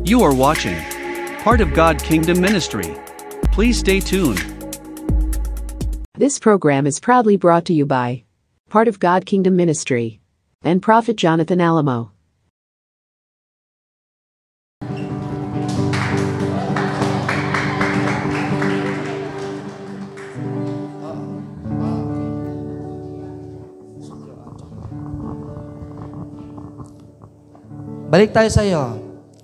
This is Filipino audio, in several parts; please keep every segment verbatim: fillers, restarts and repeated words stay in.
You are watching Part of God Kingdom Ministry. Please stay tuned. This program is proudly brought to you by Part of God Kingdom Ministry and Prophet Jonathan Alamo. Balik tayo sa iyo.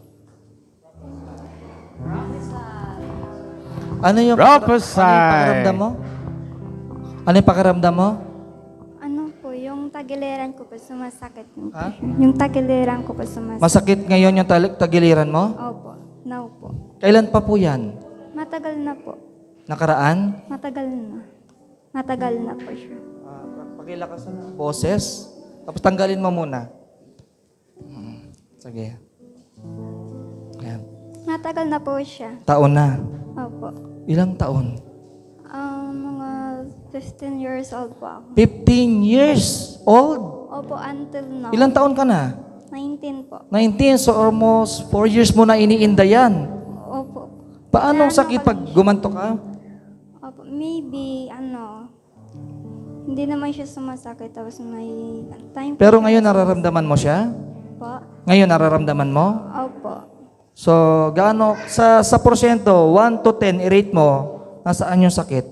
Ano yung, Prophesy. ano yung pakiramdam mo? Ano yung pakiramdam mo? Ano po, yung tagiliran ko po sumasakit. Ha? Yung tagiliran ko po sumasakit. Masakit ngayon yung tag- tagiliran mo? Opo, now po. Kailan pa po yan? Matagal na po. Nakaraan? Matagal na. Matagal na po siya. Uh, pakilakasan ng boses. Tapos tanggalin mo muna. Hmm. Sige. Ayan. Matagal na po siya. Taon na. Opo. Ilang taon? Um, mga fifteen years old po ako. fifteen years old? Opo, until now. Ilang taon ka na? nineteen po. nineteen, so almost four years mo na iniinda yan. Opo. Paano Kaya sakit ano pag kasi- gumanto ka? Opo, maybe, ano, hindi naman siya sumasakit. Tapos may time po Pero siya- ngayon nararamdaman mo siya? Po. Ngayon nararamdaman mo? Opo. So, gaano, sa, sa porsyento, one to ten, i-rate mo, nasaan yung sakit?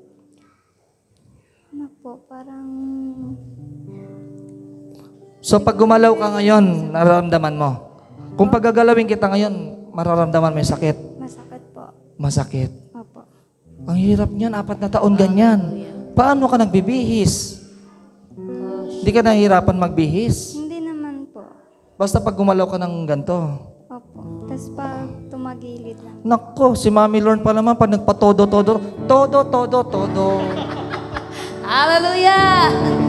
Ano po, parang... So, pag gumalaw ka ngayon, nararamdaman mo. Kung paggagalawin kita ngayon, mararamdaman mo yung sakit. Masakit po. Masakit. Opo. Ang hirap niyan, apat na taon ganyan. Paano ka nagbibihis? Hindi ka nahihirapan magbihis. Hindi naman po. Basta pag gumalaw ka ng ganito. Opo. Tapos pag tumagilid lang. Nako, si Mami Lorne pa naman pag nagpatodo-todo, todo, todo, todo. Hallelujah!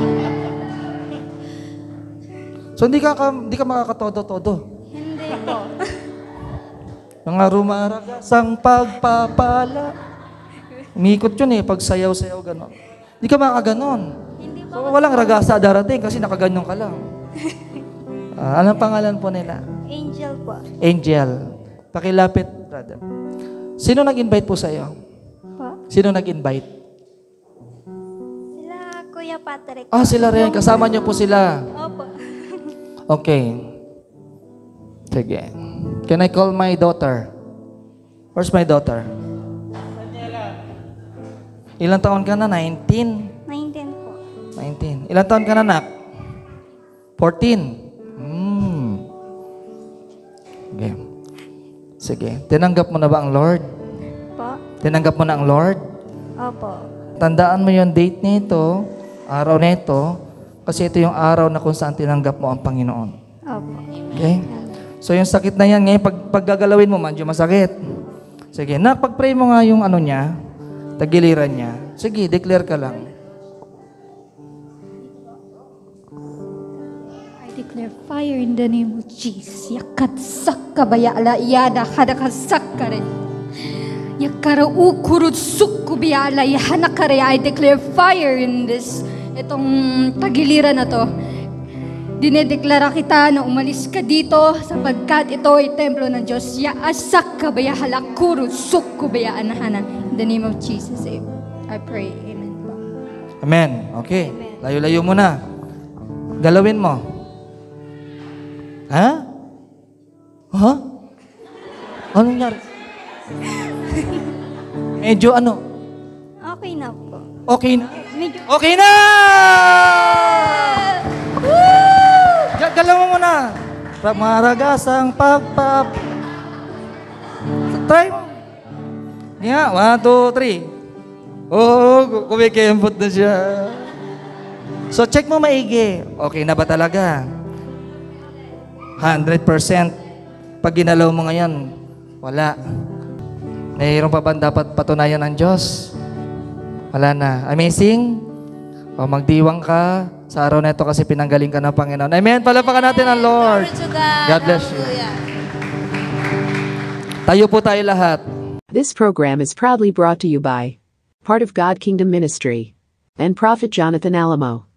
So hindi ka, ka hindi ka makakatodo-todo. Hindi po. Mga rumaragasang pagpapala. Umikot yun eh, pag sayaw-sayaw gano'n. Hindi ka makakaganon. Hindi po. So walang ragasa darating kasi nakaganyan ka lang. Ah, anong pangalan po nila? Angel po. Angel. Pakilapit, brother. Sino nag-invite po sa iyo? Po. Sino nag-invite? Sila Kuya Patrick. Ah, sila rin. Kasama niyo po sila. Opo. Okay. Sige. Can I call my daughter? Where's my daughter? Ilang taon ka na? nineteen? nineteen po. nineteen. Ilang taon ka na, nak? fourteen. Hmm. Okay. Sige. Tinanggap mo na ba ang Lord? Po. Tinanggap mo na ang Lord? Opo. Tandaan mo yung date nito, araw nito, kasi ito yung araw na kung saan tinanggap mo ang Panginoon. Opo. Okay? So yung sakit na yan, ngayon pag, paggagalawin mo, medyo masakit. Sige, nak, pag-pray mo nga yung ano niya, tagiliran niya. Sige, declare ka lang. I declare fire in the name of Jesus. Yakat sakabaya ala iyada hadaka sakare. Yakara ukurut sukubya ala yahanakare. I declare fire in this itong tagiliran na to. Dinedeklara kita na umalis ka dito sapagkat ito ay templo ng Diyos. Ya asak kabaya halakuro sukubya anahana. In the name of Jesus, I pray. Amen. Amen. Okay. Layo-layo mo na. Galawin mo. Ha? Ha? Ano nangyari? Medyo ano? Okay na po. Okay na? Medyo... Okay na! Ga- Galaw mo muna. Maragasang pagpap... Try mo. Yeah, one, two, three. Oh, kumikembot na siya. So, check mo maigi. Okay na ba talaga? one hundred percent. Pag ginalaw mo ngayon, wala. Mayroon pa ba dapat patunayan ng Diyos? Wala na. Amazing? O magdiwang ka sa araw na ito kasi pinanggaling ka ng Panginoon. Amen? Palapakan natin ang Lord. Glory to God. God bless you. Hallelujah. Tayo po tayo lahat. This program is proudly brought to you by Part of God Kingdom Ministry and Prophet Jonathan Alamo.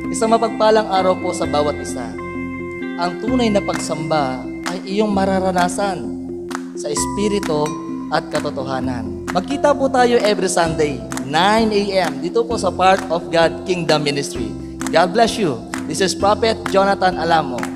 Isang mapagpalang araw po sa bawat isa. Ang tunay na pagsamba ay iyong mararanasan sa espiritu at katotohanan. Magkita po tayo every Sunday, nine a.m. dito po sa Part of God Kingdom Ministry. God bless you. This is Prophet Jonathan Alamo.